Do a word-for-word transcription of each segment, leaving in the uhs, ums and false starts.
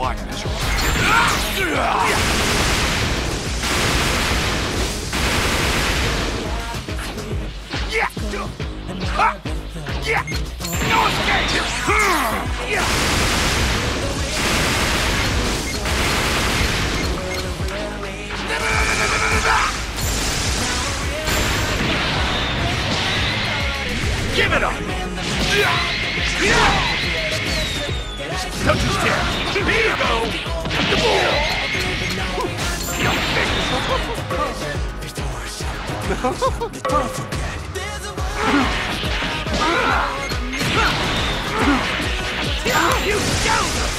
quiet as you are. Yeah! Yeah! No escape! Yeah! Give it up! Don't you stare! Here you go! You scoundrel!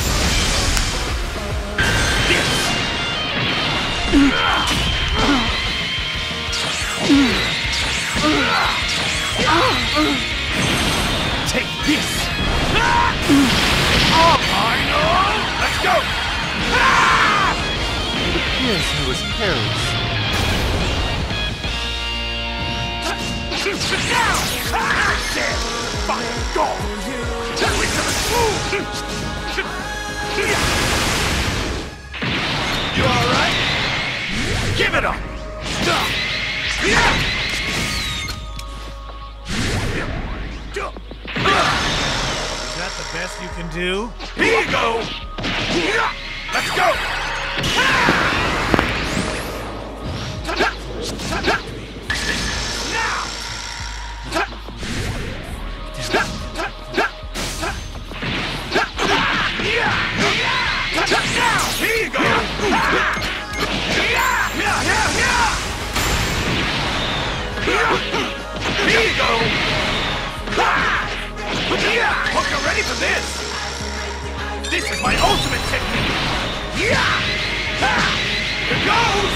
Take this! Oh, I know! Let's go! It appears he was careless. Now! Fire, go! Wait till it's smooth! You alright? Give it up! Is that the best you can do? Here you go! Let's go! Now! Now! Here you go! Here you go! Hope you're ready for this! This is my ultimate technique! Here goes!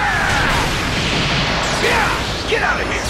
Get out of here!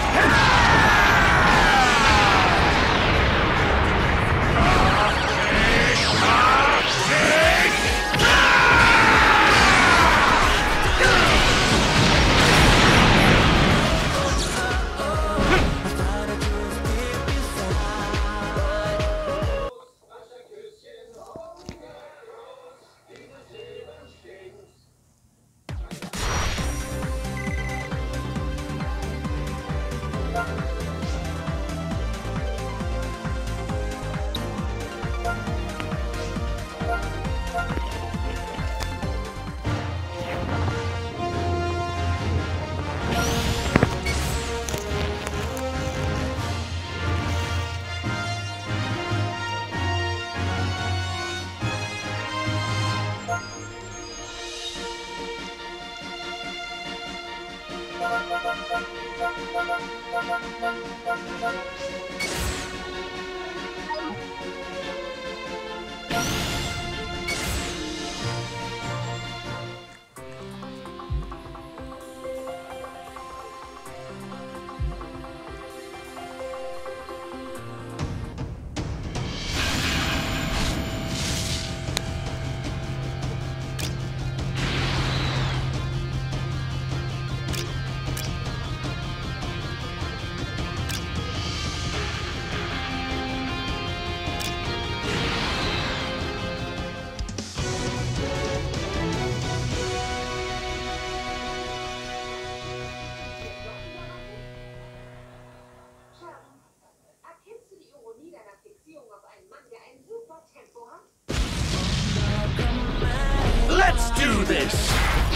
Let's do this!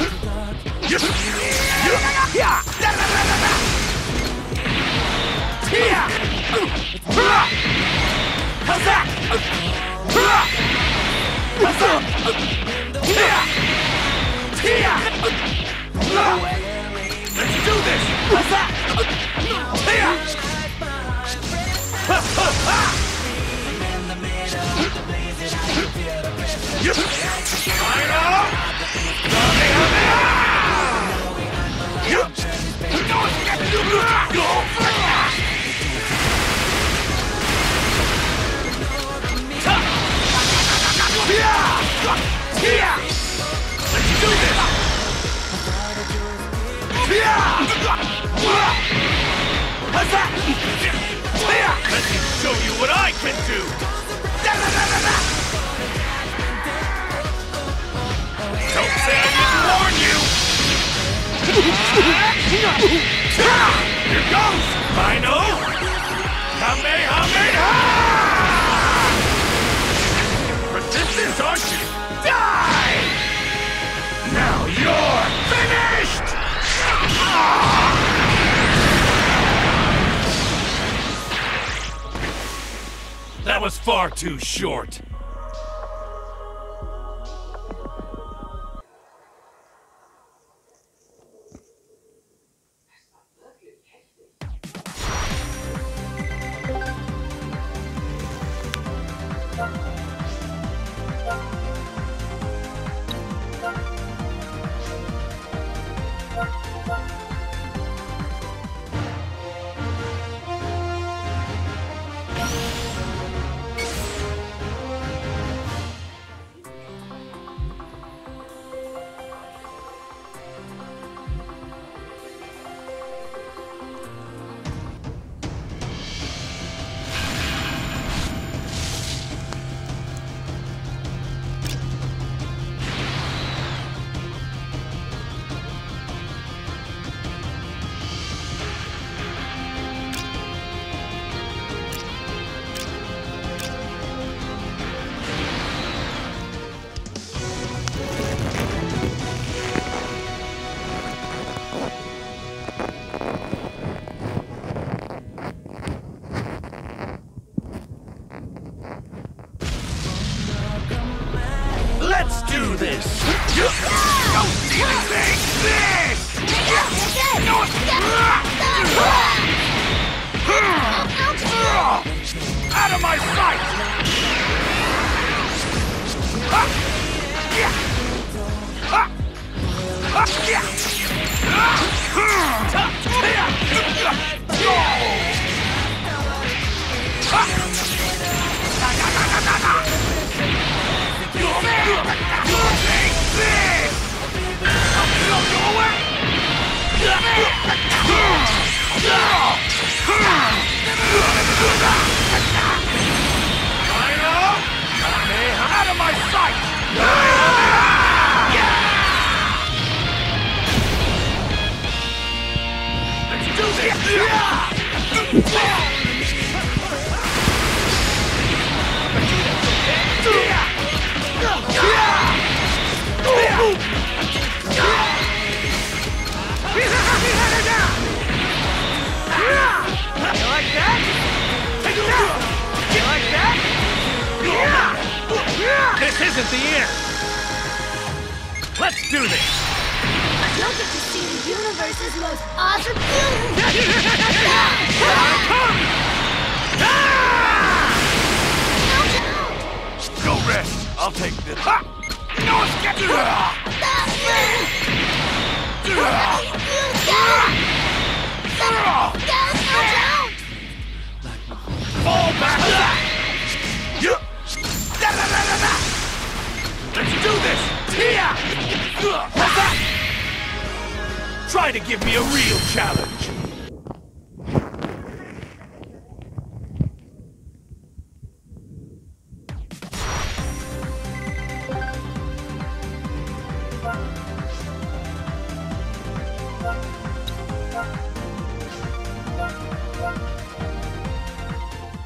How's that? Let's do this! How's that? Let's do this! How's that? Let me show you what I can do! say I didn't warn you! Here goes! Final! Kamehameha! Resistance, aren't you? Die! Now you're finished! That was far too short. Let's do this! Don't see anything! This! Out of my sight! Out of my sight! Let's do this! You like that? You like that? This isn't the end! Let's do this! You'll get to see the universe's most awesome film! Go rest! I'll take this. Ha! No escape! Fall back! Let's do this! Try to give me a real challenge!